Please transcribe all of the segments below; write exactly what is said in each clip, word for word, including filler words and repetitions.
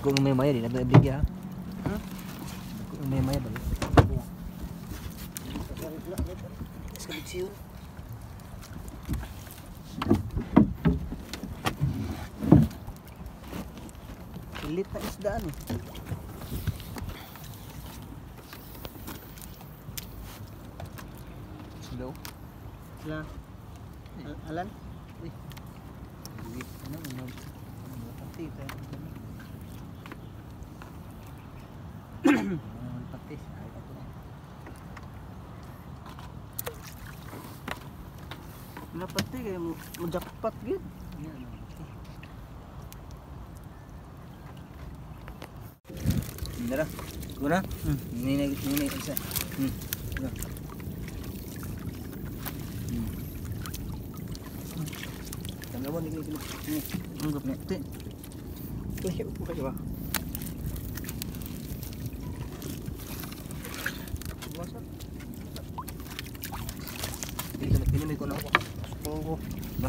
Kung may maya din nato ibigya. Ha? Kung may maya balik. Sekali Pilit na isdaan eh. Slow. Sila. Al Alan? Uy. Uy, ano ano. Ano pati tayo. Ano pati. Ay ako na. Wala pati kaya mo mo jackpot gid. Yan. Pati. Dara. Guna? Hmm. Ini ini ini isa. Hmm. Guna. Hmm. Tanggawan ini ini. Ini. Anggap na. Ti. Kaya ko kaya ba? Masa. Ini ini may kono. Oo. Ba.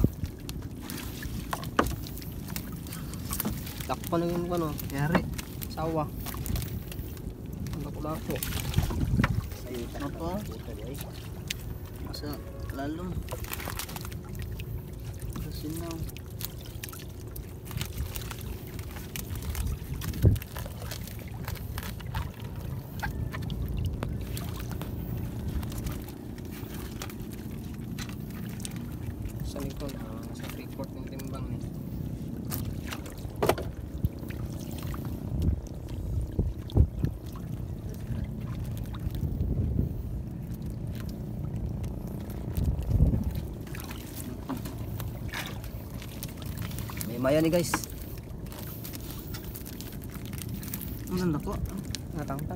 Takpan yung ano, yari. Sawa. Ang lako. Sayo Ano to? Masa lalong. Sinaw. Sa likod, ah, sa report ng timbang ni. May maya ni guys. Ang ganda ko. Natangtang.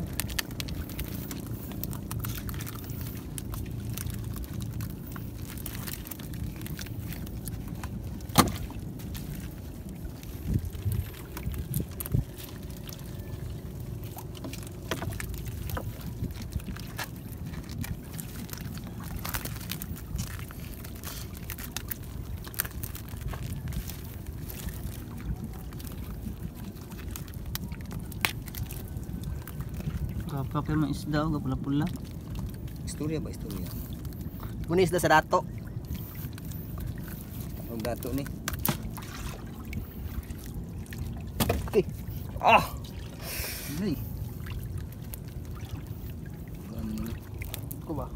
Kapapil ng isda o pula-pula. Istorya ba istorya? Muna isda sa dato. Ang dato ni. Okay. Ah. Ini. Ano? Ko ba?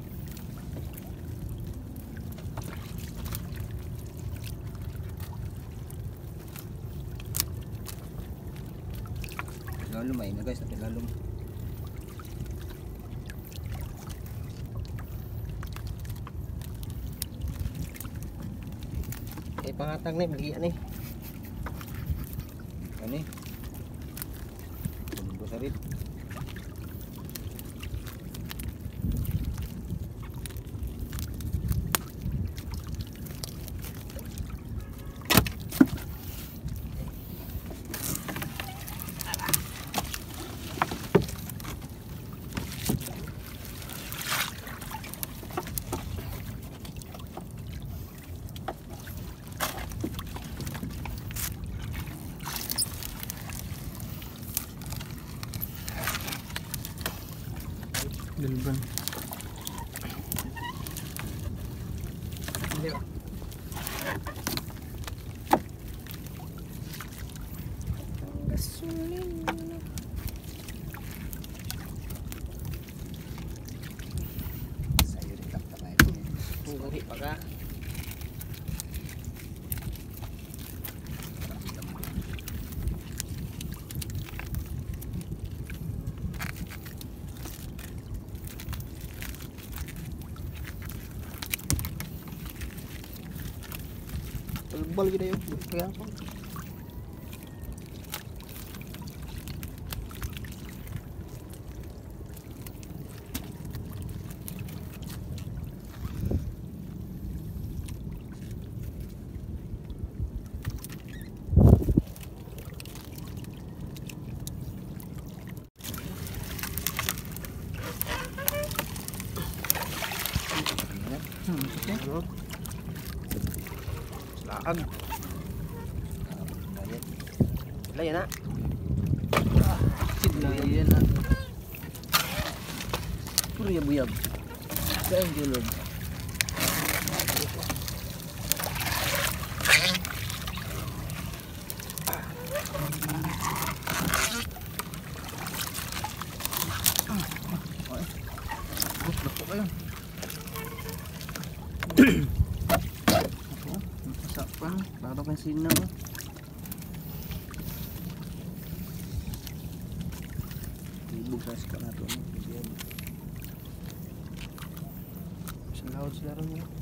Lalo may na guys, tapi lalo. Eh pangatag ni beli ni. Ani. Tunggu sarit. Dilban. Hindi ba? Gasolina. Sayo rin tak tak ay. Pugari pa ka. Bal gid ayo. Kaya ako. Hmm, okay. Laag. Bayad. Wala yan na. Puri ya buyab. Kaya ang gulog. Lako kayo. Ako, masapan. Laro kang sinaw. Ibog sa sika nato. Sa laod sila ron yun.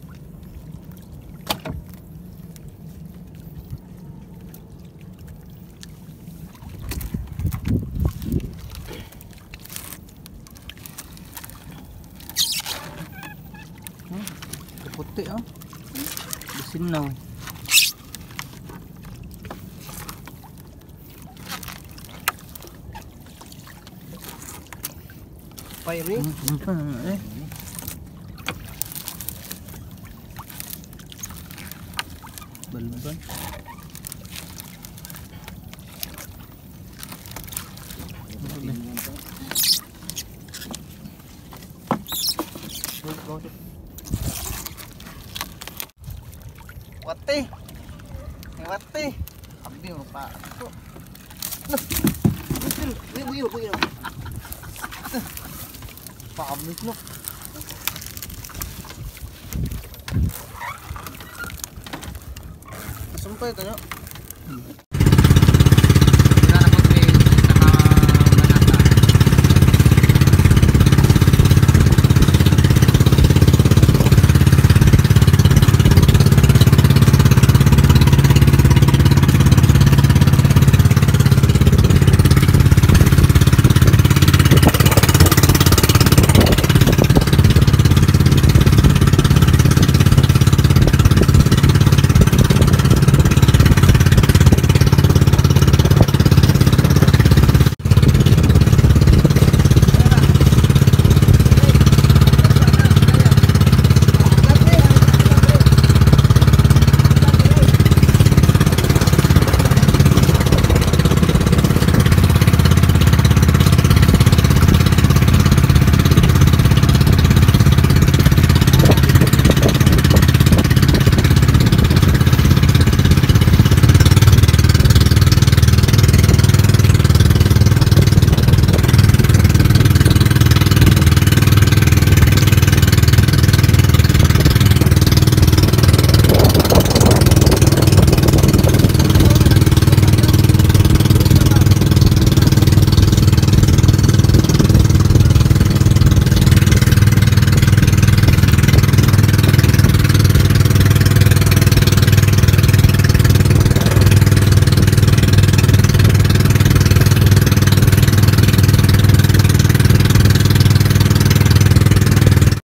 Puti oh. Bisinaw. Fiery. Hmm, pa eh. Balban. Wati. Wati. Abdi mo pa. Uy, uy, uy, uy. Pablis no. Sumpah itu, Nyok.